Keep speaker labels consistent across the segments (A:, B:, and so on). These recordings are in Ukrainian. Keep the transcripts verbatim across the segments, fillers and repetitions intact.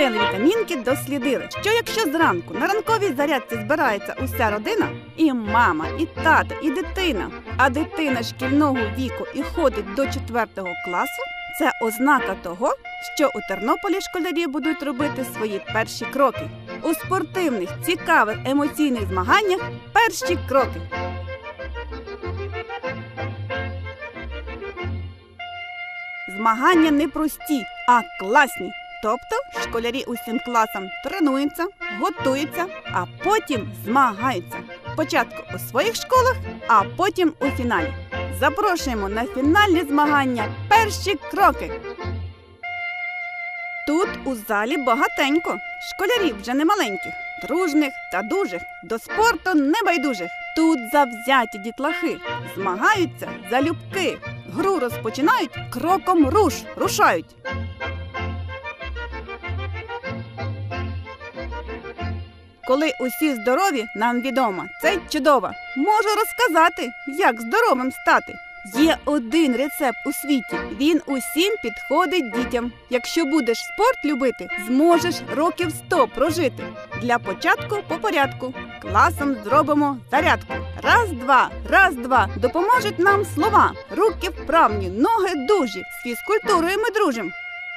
A: Вчені вітамінки дослідили, що якщо зранку на ранковій зарядці збирається уся родина, і мама, і тато, і дитина, а дитина шкільного віку і ходить до четвертого класу, це ознака того, що у Тернополі школярі будуть робити свої перші кроки. У спортивних, цікавих, емоційних змаганнях перші кроки. Змагання не прості, а класні. Тобто школярі усім класам тренуються, готуються, а потім змагаються. Спочатку у своїх школах, а потім у фіналі. Запрошуємо на фінальні змагання перші кроки. Тут у залі багатенько. Школярів вже не маленьких, дружних та дужих, до спорту небайдужих. Тут завзяті дітлахи, змагаються залюбки. Гру розпочинають кроком руш, рушають. Коли усі здорові, нам відомо, це чудово. Можу розказати, як здоровим стати. Є один рецепт у світі, він усім підходить дітям. Якщо будеш спорт любити, зможеш років сто прожити. Для початку по порядку. Класом зробимо зарядку. Раз, два, раз, два. Допоможуть нам слова. Руки вправні, ноги дужі. З фізкультурою ми дружимо.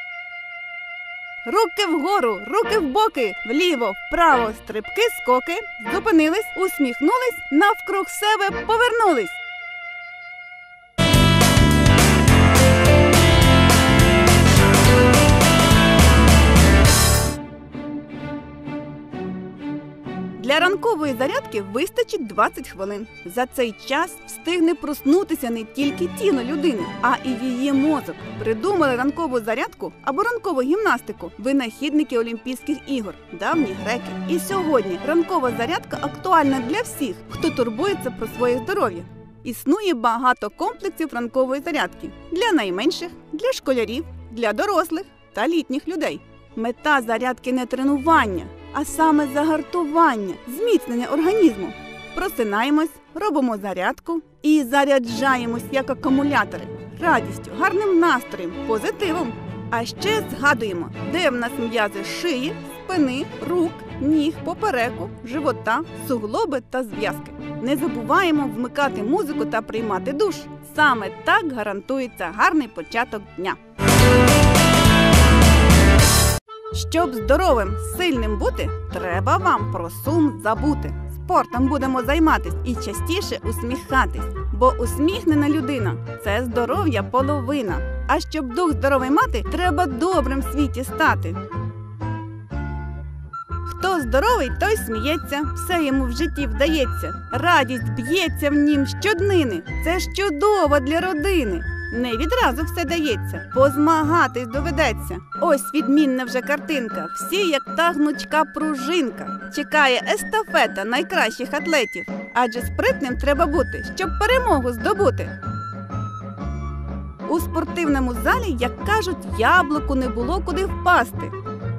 A: Руки вгору, руки в боки, вліво, вправо, стрибки, скоки. Зупинились, усміхнулись, навкруг себе повернулись. Для ранкової зарядки вистачить двадцять хвилин. За цей час встигне проснутися не тільки тіло людини, а і її мозок. Придумали ранкову зарядку або ранкову гімнастику винахідники Олімпійських ігор, давні греки. І сьогодні ранкова зарядка актуальна для всіх, хто турбується про своє здоров'я. Існує багато комплексів ранкової зарядки для найменших, для школярів, для дорослих та літніх людей. Мета зарядки не тренування, а саме загартування, зміцнення організму. Просинаємось, робимо зарядку і заряджаємось як акумулятори. Радістю, гарним настроєм, позитивом. А ще згадуємо, де в нас м'язи шиї, спини, рук, ніг, попереку, живота, суглоби та зв'язки. Не забуваємо вмикати музику та приймати душ. Саме так гарантується гарний початок дня. Щоб здоровим, сильним бути, треба вам про сум забути. Спортом будемо займатись і частіше усміхатись, бо усміхнена людина – це здоров'я половина. А щоб дух здоровий мати, треба добрим в світі стати. Хто здоровий, той сміється, все йому в житті вдається. Радість б'ється в нім щоднини, це ж чудово для родини. Не відразу все дається, позмагатись доведеться. Ось відмінна вже картинка, всі як та гнучка пружинка. Чекає естафета найкращих атлетів, адже спритним треба бути, щоб перемогу здобути. У спортивному залі, як кажуть, яблуку не було куди впасти.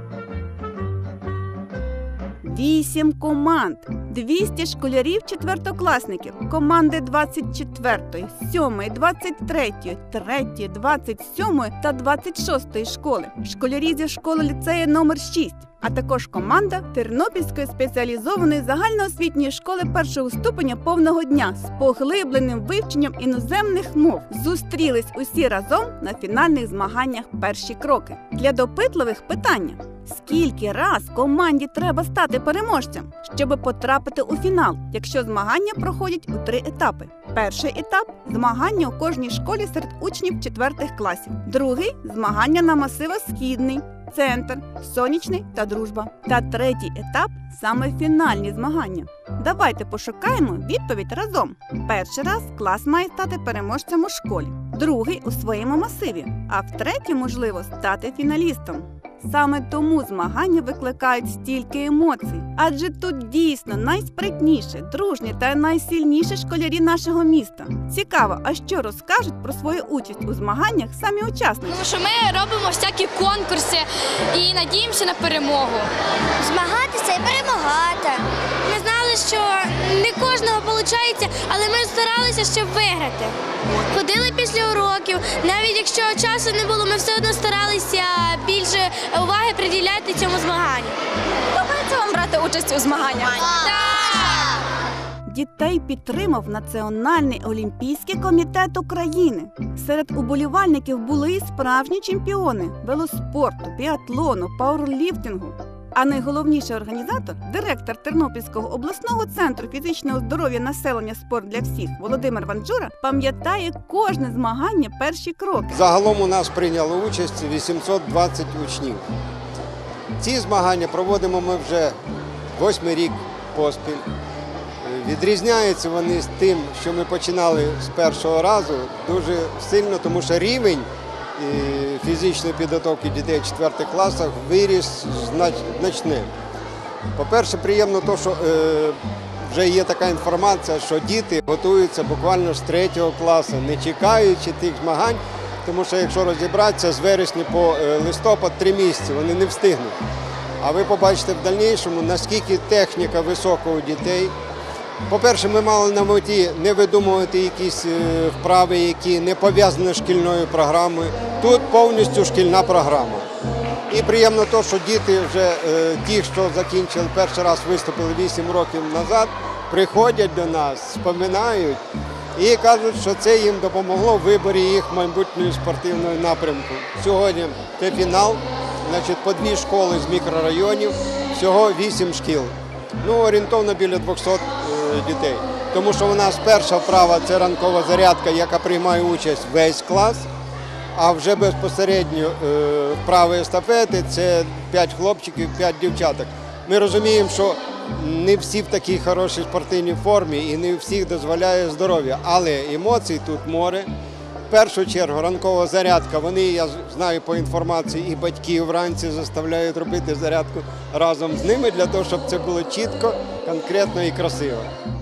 A: Вісім команд, двісті школярів четвертокласників, команди двадцять четвертої, сьомої, двадцять третьої, третьої, двадцять сьомої та двадцять шостої школи, школярі зі школи ліцею номер шість, а також команда Тернопільської спеціалізованої загальноосвітньої школи першого ступеня повного дня з поглибленим вивченням іноземних мов. Зустрілись усі разом на фінальних змаганнях перші кроки. Для допитливих питання. Скільки раз команді треба стати переможцем, щоб потрапити у фінал, якщо змагання проходять у три етапи? Перший етап – змагання у кожній школі серед учнів четвертих класів. Другий – змагання на Масиво-Східний, Центр, Сонячний та Дружба. Та третій етап – саме фінальні змагання. Давайте пошукаємо відповідь разом. Перший раз клас має стати переможцем у школі, другий – у своєму масиві, а втретє, можливо, стати фіналістом. Саме тому змагання викликають стільки емоцій. Адже тут дійсно найспритніші, дружні та найсильніші школярі нашого міста. Цікаво, а що розкажуть про свою участь у змаганнях самі учасники?
B: Тому що ми робимо всякі конкурси і надіємося на перемогу.
C: Змагатися і перемагати.
B: Ми знали, що не кожного виходить, але ми старалися, щоб виграти. Ходили після уроків, навіть якщо часу не було, ми все одно старалися більше уваги уваги приділяти цьому змаганню.
D: Подобається вам брати участь у змаганнях?
A: Дітей підтримав Національний олімпійський комітет України. Серед уболівальників були і справжні чемпіони велоспорту, біатлону, пауерліфтингу. А найголовніший організатор, директор Тернопільського обласного центру фізичного здоров'я населення «Спорт для всіх» Володимир Ванджура пам'ятає кожне змагання перші кроки.
E: Загалом у нас прийняло участь вісімсот двадцять учнів. Ці змагання проводимо ми вже восьмий рік поспіль. Відрізняються вони з тим, що ми починали з першого разу, дуже сильно, тому що рівень фізичної підготовки дітей в четвертих класах виріс значно. По-перше, приємно те, що е, вже є така інформація, що діти готуються буквально з третього класу, не чекаючи тих змагань, тому що якщо розібратися, з вересня по листопад три місяці вони не встигнуть. А ви побачите в дальнішому, наскільки техніка висока у дітей. По-перше, ми мали на меті не видумувати якісь вправи, які не пов'язані з шкільною програмою. Тут повністю шкільна програма. І приємно те, що діти вже ті, що закінчили перший раз, виступили вісім років назад, приходять до нас, споминають і кажуть, що це їм допомогло в виборі їх майбутньої спортивної напрямку. Сьогодні це фінал, значить, по дві школи з мікрорайонів, всього вісім шкіл. Ну, орієнтовно біля двохсот дітей. Тому що у нас перша вправа – це ранкова зарядка, яка приймає участь весь клас, а вже безпосередньо вправи естафети – це п'ять хлопчиків, п'ять дівчаток. Ми розуміємо, що не всі в такій хорошій спортивній формі і не всіх дозволяє здоров'я, але емоцій тут море. В першу чергу ранкова зарядка, вони, я знаю по інформації, і батьки вранці заставляють робити зарядку разом з ними, для того, щоб це було чітко, конкретно і красиво.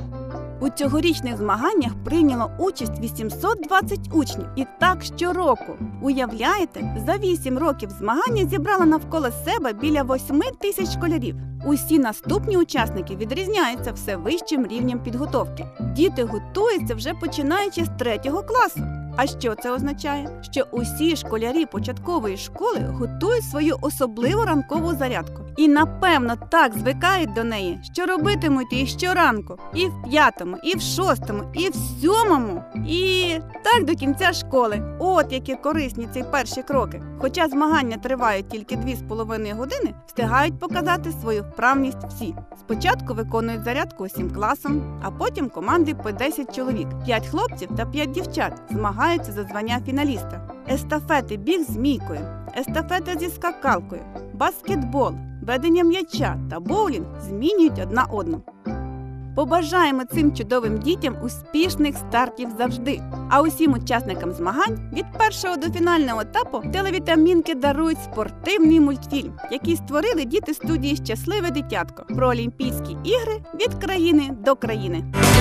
A: У цьогорічних змаганнях прийняло участь вісімсот двадцять учнів. І так щороку. Уявляєте, за вісім років змагання зібрало навколо себе біля восьми тисяч школярів. Усі наступні учасники відрізняються все вищим рівнем підготовки. Діти готуються вже починаючи з третього класу. А що це означає? Що усі школярі початкової школи готують свою особливу ранкову зарядку. І, напевно, так звикають до неї, що робитимуть її щоранку. І в п'ятому, і в шостому, і в сьомому. І так до кінця школи. От які корисні ці перші кроки. Хоча змагання тривають тільки дві з половиною години, встигають показати свою вправність всі. Спочатку виконують зарядку усім класом, а потім команди по десять чоловік. п'ять хлопців та п'ять дівчат змагаються за звання фіналіста. Естафети біг з мійкою, естафета зі скакалкою, баскетбол, ведення м'яча та боулінг змінюють одна одну. Побажаємо цим чудовим дітям успішних стартів завжди. А усім учасникам змагань від першого до фінального етапу телевітамінки дарують спортивний мультфільм, який створили діти студії «Щасливе дитятко» про Олімпійські ігри від країни до країни.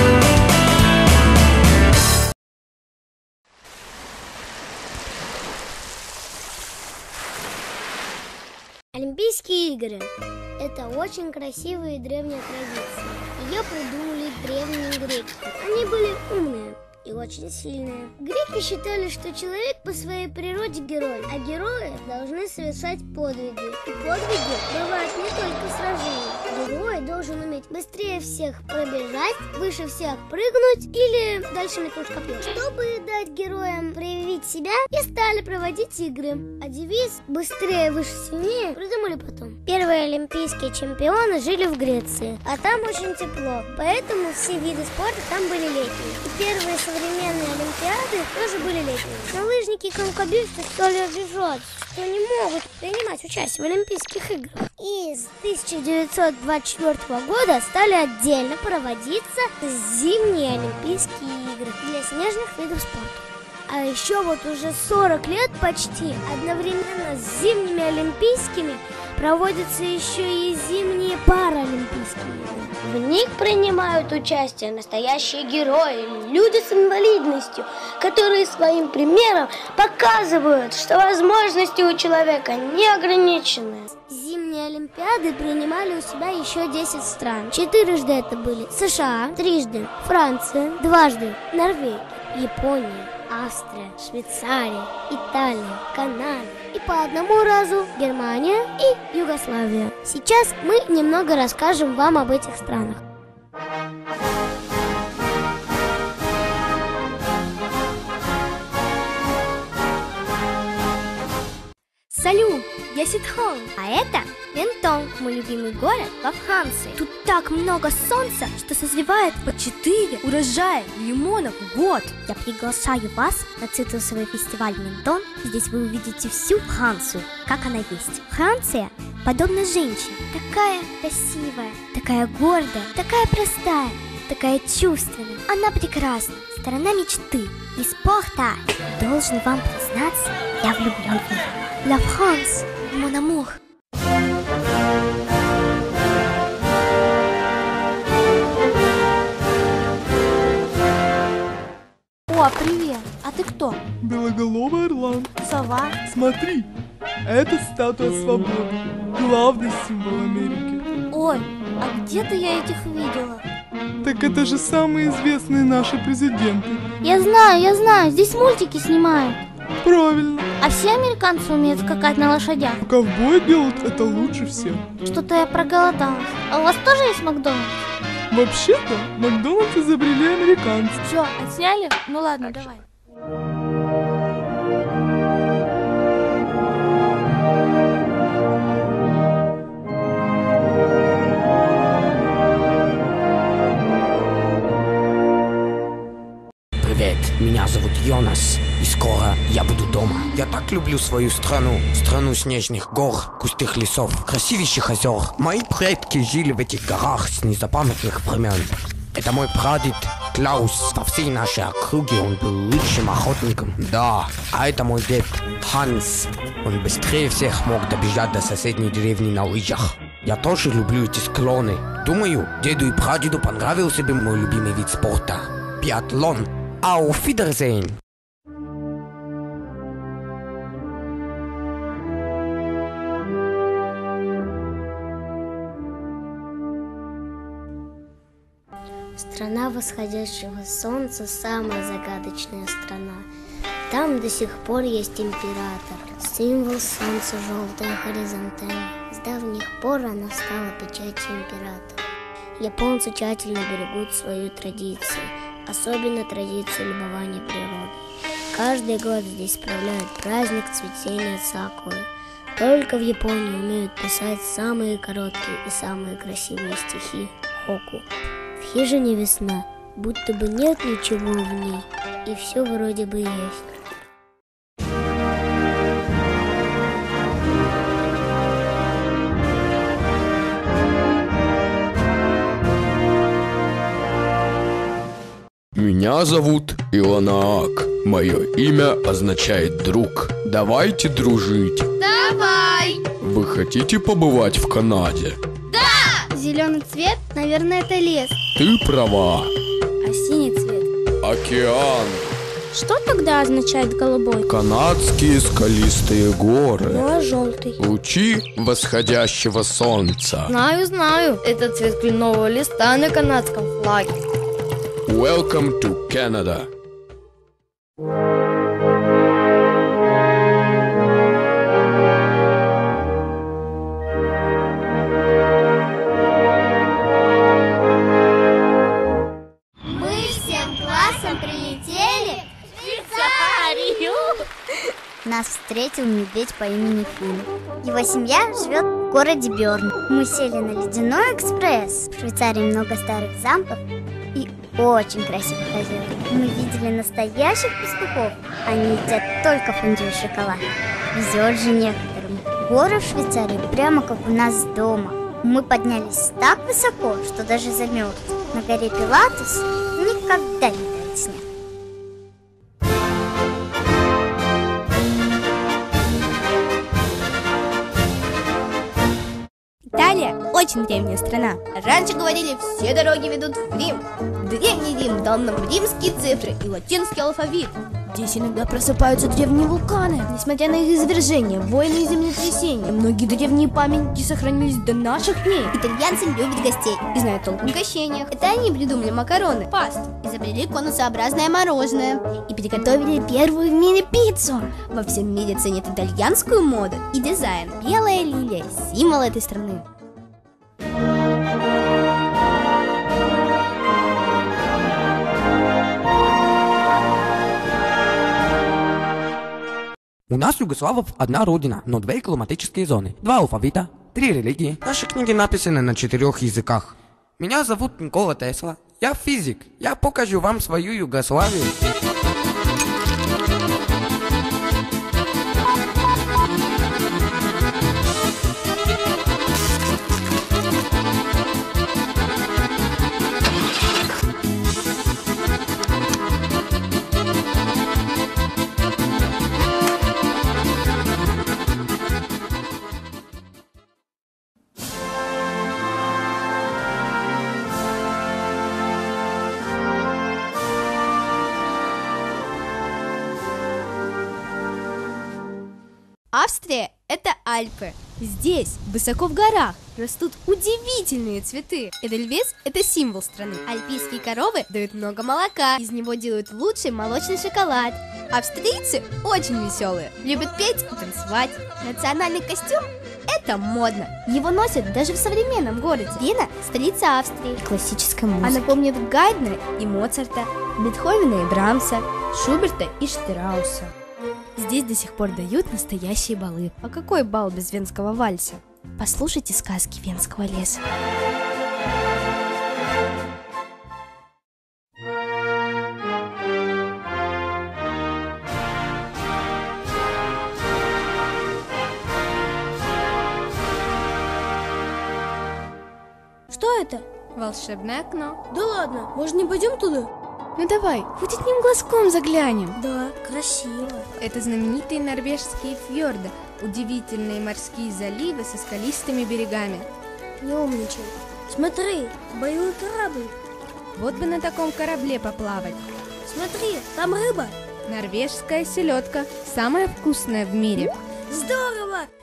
C: Олимпийские игры – это очень красивая и древняя традиция. Ее придумали древние греки. Они были умные и очень сильные. Греки считали, что человек по своей природе герой, а герои должны совершать подвиги. И подвиги бывают не только сражения. Герой должен уметь быстрее всех пробежать, выше всех прыгнуть или дальше метнуть копье. Чтобы дать героям проявить себя, и стали проводить игры. А девиз «быстрее, выше, сильнее» придумали потом. Первые олимпийские чемпионы жили в Греции, а там очень тепло, поэтому все виды спорта там были летние. И первые современные олимпиады тоже были летние. Но лыжники и конькобежцы стали обижаться, что не могут принимать участие в Олимпийских играх. И с тысяча девятьсот двадцать четвёртого года стали отдельно проводиться зимние Олимпийские игры для снежных видов спорта. А еще вот уже сорок лет почти одновременно с зимними Олимпийскими проводятся еще и зимние паралимпийские игры. В них принимают участие настоящие герои, люди с инвалидностью, которые своим примером показывают, что возможности у человека не ограничены. Зимние Олимпиады принимали у себя еще десять стран. Четырежды это были США, трижды Франция, дважды Норвегия, Япония, Австрия, Швейцария, Италия, Канада, и по одному разу Германия и Югославия. Сейчас мы немного расскажем вам об этих странах. Салют, я Ситхон, а это Ментон, мой любимый город во Франции. Тут так много солнца, что созревает по четыре урожая лимонов в год. Я приглашаю вас на цитрусовый фестиваль Ментон. Здесь вы увидите всю Францию, как она есть. Франция подобна женщине, такая красивая, такая гордая, такая простая, такая чувственная. Она прекрасна, страна мечты и спорта. Должен вам признаться, я влюблен в нее. La France, mon amour.
B: О, привет! А ты кто?
F: Белоголовый орлан.
B: Сова?
F: Смотри, это статуя свободы, главный символ Америки.
B: Ой, а где-то я этих видела.
F: Так это же самые известные наши президенты.
C: Я знаю, я знаю, здесь мультики снимают.
F: Правильно.
C: А все американцы умеют скакать на лошадях?
F: Ковбои делают это лучше всех.
C: Что-то я проголодалась. А у вас тоже есть Макдональдс?
F: Вообще-то, Макдональдс изобрели американцы.
B: Все, отсняли? Ну ладно, давай.
G: Привет, меня зовут Йонас, и скоро я буду дома. Я так люблю свою страну, страну снежных гор, густых лесов, красивейших озер. Мои предки жили в этих горах с незапамятных времен. Это мой прадед Клаус. Во всей нашей округе он был лучшим охотником. Да, а это мой дед Ханс. Он быстрее всех мог добежать до соседней деревни на лыжах. Я тоже люблю эти склоны. Думаю, деду и прадеду понравился бы мой любимый вид спорта – биатлон. Auf Wiedersehen!
C: Страна восходящего солнца – самая загадочная страна. Там до сих пор есть император, символ солнца – желтая хоризонталь. С давних пор она стала печатью императора. Японцы тщательно берегут свою традицию, особенно традицию любования природой. Каждый год здесь справляют праздник цветения сакуры. Только в Японии умеют писать самые короткие и самые красивые стихи – хоку. В хижине весна, будто бы нет ничего в ней, и все вроде бы есть.
H: Меня зовут Илонаак. Мое имя означает друг. Давайте дружить.
C: Давай!
H: Вы хотите побывать в Канаде?
C: Да! Зеленый цвет, наверное, это лес.
H: Ты права.
B: А синий цвет?
H: Океан.
B: Что тогда означает голубой?
H: Канадские скалистые горы.
C: Ну а желтый?
H: Лучи восходящего солнца.
I: Знаю, знаю. Это цвет кленового листа на канадском флаге.
H: Welcome to Canada.
C: Мы всем классом прилетели в Швейцарию. Нас встретил медведь по имени Фин. Его семья живет в городе Бёрн. Мы сели на ледяной экспресс. В Швейцарии много старых замков и очень красивых озер. Мы видели настоящих пастухов. Они едят только фондю и шоколад. Везет же некоторым. Горы в Швейцарии прямо как у нас дома. Мы поднялись так высоко, что даже замерзли. На горе Пилатус никогда не тает снег.
J: Италия – очень древняя страна.
I: Раньше говорили, все дороги ведут в Рим. Древний Рим дал нам римские цифры и латинский алфавит. Здесь иногда просыпаются древние вулканы. Несмотря на их извержения, войны и землетрясения, многие древние памятники сохранились до наших дней.
J: Итальянцы любят гостей и знают толк в угощениях. Это они придумали макароны, пасту, изобрели конусообразное мороженое и приготовили первую в мире пиццу. Во всем мире ценят итальянскую моду и дизайн. Белая лилия – символ этой страны.
G: У нас, югославов, одна родина, но две климатические зоны, два алфавита, три религии. Наши книги написаны на четырех языках. Меня зовут Никола Тесла, я физик, я покажу вам свою Югославию.
J: Австрия – это Альпы. Здесь, высоко в горах, растут удивительные цветы. Эдельвейс – это символ страны. Альпийские коровы дают много молока, из него делают лучший молочный шоколад. Австрийцы очень веселые, любят петь и танцевать. Национальный костюм – это модно. Его носят даже в современном городе. Вена – столица Австрии. Классическая музыка. Она помнит Гайдна и Моцарта, Бетховена и Брамса, Шуберта и Штрауса. Здесь до сих пор дают настоящие балы. А какой бал без венского вальса? Послушайте сказки Венского леса.
C: Что это?
B: Волшебное окно.
C: Да ладно, может, не пойдем туда?
B: Ну давай, хоть одним глазком заглянем.
C: Да, красиво.
B: Это знаменитые норвежские фьорды, удивительные морские заливы со скалистыми берегами.
C: Не умничай. Смотри, боевой корабль.
B: Вот бы на таком корабле поплавать.
C: Смотри, там рыба.
B: Норвежская селедка, самая вкусная в мире.
C: Здорово!